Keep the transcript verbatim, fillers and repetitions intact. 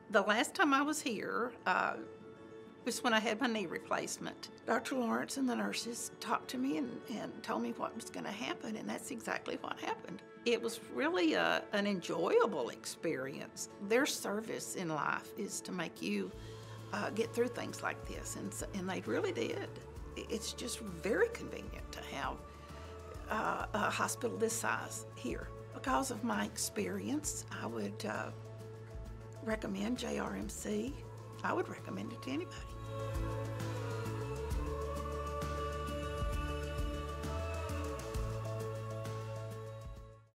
The last time I was here uh, was when I had my knee replacement. Doctor Lawrence and the nurses talked to me and, and told me what was going to happen, and that's exactly what happened. It was really a, an enjoyable experience. Their service in life is to make you uh, get through things like this, and, and they really did. It's just very convenient to have uh, a hospital this size here. Because of my experience, I would uh, recommend J R M C. I would recommend it to anybody.